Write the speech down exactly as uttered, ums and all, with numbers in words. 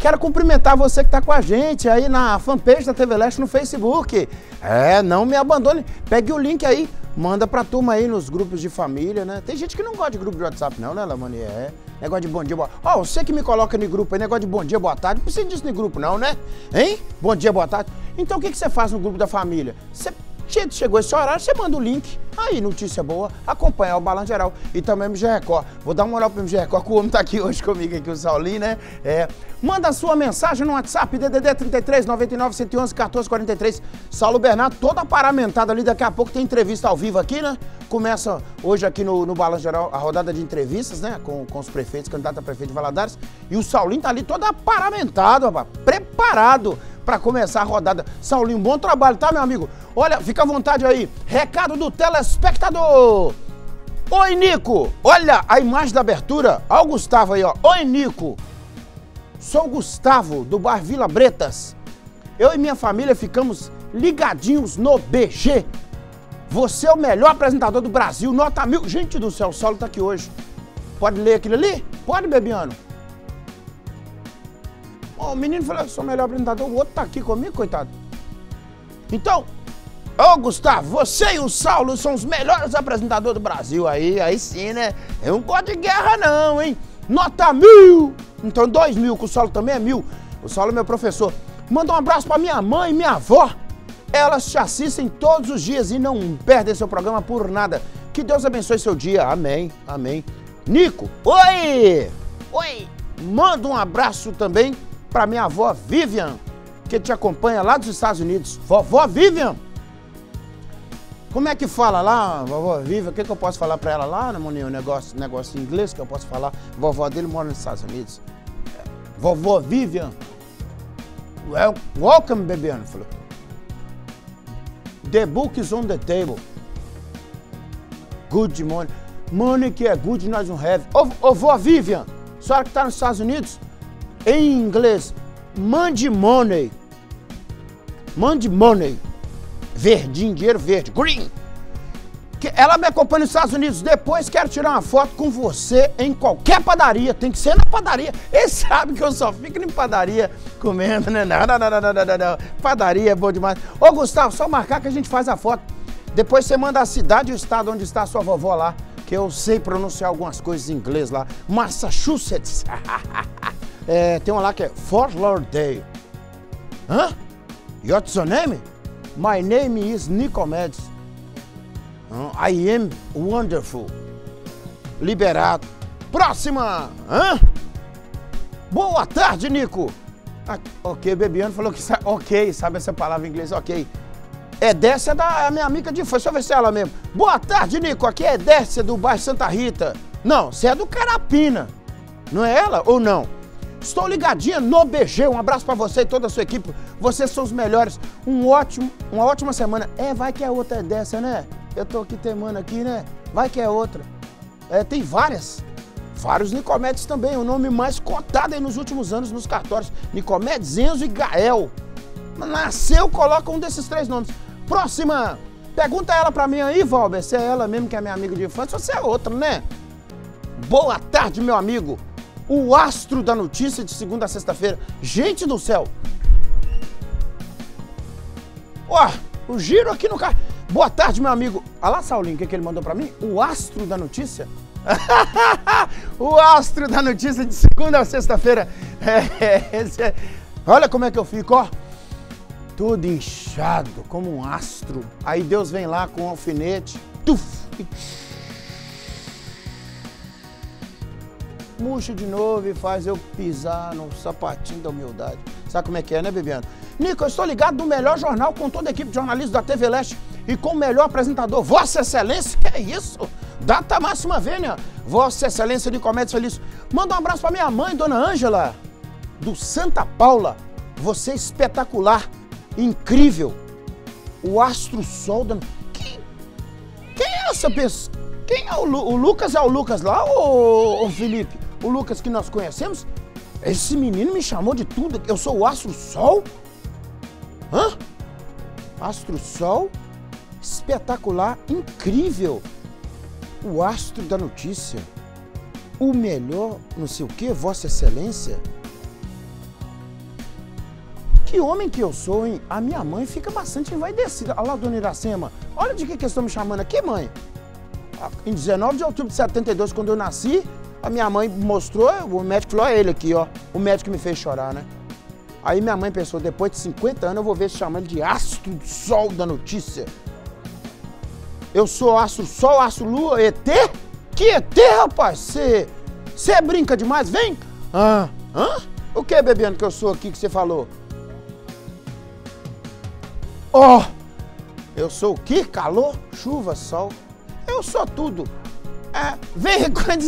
Quero cumprimentar você que está com a gente aí na fanpage da T V Leste no Facebook. É, não me abandone. Pegue o link aí, manda pra turma aí nos grupos de família, né? Tem gente que não gosta de grupo de WhatsApp não, né, Lamani? É, negócio de bom dia, boa... Ó, oh, você que me coloca no grupo aí, negócio de bom dia, boa tarde, não precisa disso no grupo não, né? Hein? Bom dia, boa tarde. Então o que, que você faz no grupo da família? Você... Chegou esse horário, você manda o link. Aí, notícia boa, acompanhar o Balanço Geral. E também o M G Record. Vou dar uma moral pro M G Record, que o homem tá aqui hoje comigo, aqui, o Saulinho, né? É. Manda a sua mensagem no WhatsApp, D D D trinta e três, noventa e nove, cento e onze, quatorze, quarenta e três. Saulo Bernardo, toda paramentada ali. Daqui a pouco tem entrevista ao vivo aqui, né? Começa hoje aqui no, no Balanço Geral a rodada de entrevistas, né? Com, com os prefeitos, candidato a prefeito de Valadares. E o Saulinho tá ali todo aparamentado, rapaz, preparado para começar a rodada. Saulinho, bom trabalho, tá, meu amigo? Olha, fica à vontade aí. Recado do telespectador. Oi, Nico. Olha a imagem da abertura. Olha o Gustavo aí, ó. Oi, Nico. Sou o Gustavo, do bairro Vila Bretas. Eu e minha família ficamos ligadinhos no B G. Você é o melhor apresentador do Brasil, nota mil. Gente do céu, o Saulo tá aqui hoje. Pode ler aquilo ali? Pode, Bebiano? O menino falou que sou o melhor apresentador, o outro tá aqui comigo, coitado. Então, ô Gustavo, você e o Saulo são os melhores apresentadores do Brasil. Aí, aí sim, né? Eu não gosto de guerra não, hein? Nota mil! Então dois mil, que o Saulo também é mil. O Saulo é meu professor. Manda um abraço pra minha mãe e minha avó. Elas te assistem todos os dias e não perdem seu programa por nada. Que Deus abençoe seu dia. Amém, amém. Nico, oi! Oi! Manda um abraço também pra minha avó Vivian, que te acompanha lá dos Estados Unidos. Vovó Vivian! Como é que fala lá, vovó Vivian? O que, que eu posso falar pra ela lá, né, Moninho? Um negócio, negócio em inglês que eu posso falar. Vovó dele mora nos Estados Unidos. É. Vovó Vivian. Well, welcome, Bebiano. Falou. The book is on the table. Good morning. Money que é good, nós não have. Ô, ô vó Vivian, senhora que tá nos Estados Unidos, em inglês, mande money. Mande money. Verdinho, dinheiro verde. Green. Ela me acompanha nos Estados Unidos. Depois quero tirar uma foto com você em qualquer padaria. Tem que ser na padaria. Ele sabe que eu só fico em padaria comendo, né? Não, não, não, não, não, não, não. Padaria é bom demais. Ô, Gustavo, só marcar que a gente faz a foto. Depois você manda a cidade e o estado onde está a sua vovó lá, que eu sei pronunciar algumas coisas em inglês lá. Massachusetts. É, tem uma lá que é Fort Lauderdale. Hã? What's your name? My name is Nicomedes. Uh, I am wonderful. Liberado. Próxima. Hã? Boa tarde, Nico. Ah, ok, Bebiano falou que sabe. Ok, sabe essa palavra em inglês? Ok. Edécia é da minha amiga de infância. Deixa eu ver se é ela mesmo. Boa tarde, Nico. Aqui é Edécia do bairro Santa Rita. Não, você é do Carapina. Não é ela ou não? Estou ligadinha no B G, um abraço pra você e toda a sua equipe. Vocês são os melhores. Um ótimo, uma ótima semana. É, vai que é outra é dessa, né? Eu tô aqui temando aqui, né? Vai que é outra. É, tem várias. Vários Nicomedes também. O nome mais cotado aí nos últimos anos nos cartórios. Nicomedes, Enzo e Gael. Nasceu, coloca um desses três nomes. Próxima. Pergunta ela pra mim aí, Valber, se é ela mesmo que é minha amiga de infância ou se é outra, né? Boa tarde, meu amigo. O astro da notícia de segunda a sexta-feira. Gente do céu! Ó, o giro aqui no carro. Boa tarde, meu amigo. Olha lá, Saulinho, o que, que ele mandou pra mim? O astro da notícia? O astro da notícia de segunda a sexta-feira. É, é, olha como é que eu fico, ó. Tudo inchado, como um astro. Aí Deus vem lá com um alfinete. Tuf! Murcha de novo e faz eu pisar no sapatinho da humildade. Sabe como é que é, né, Bebiano? Nico, eu estou ligado no melhor jornal com toda a equipe de jornalismo da T V Leste e com o melhor apresentador, Vossa Excelência. Que é isso? Data máxima vênia. Vossa Excelência Nicomedes Felício. Manda um abraço para minha mãe, Dona Ângela, do Santa Paula. Você é espetacular, incrível. O Astro Sol da... Quem, quem é essa pessoa? Quem é o, Lu... o Lucas? É o Lucas lá ou o Felipe? O Lucas que nós conhecemos? Esse menino me chamou de tudo. Eu sou o Astro Sol? Hã? Astro Sol? Espetacular, incrível. O astro da notícia. O melhor, não sei o quê, Vossa Excelência. Que homem que eu sou, hein? A minha mãe fica bastante envaidecida. Olha lá, dona Iracema. Olha de que que estão me chamando aqui, mãe. Em dezenove de outubro de setenta e dois, quando eu nasci, a minha mãe mostrou, o médico falou, olha ele aqui, ó. O médico me fez chorar, né? Aí minha mãe pensou, depois de cinquenta anos eu vou ver se chama ele de astro do sol da notícia. Eu sou astro sol, astro lua, E T? Que E T, rapaz? Você brinca demais? Vem! Ah, hã? O que, Bebiano, que eu sou aqui que você falou? Ó! Oh, eu sou o quê? Calor, chuva, sol. Eu sou tudo. É, vergonha de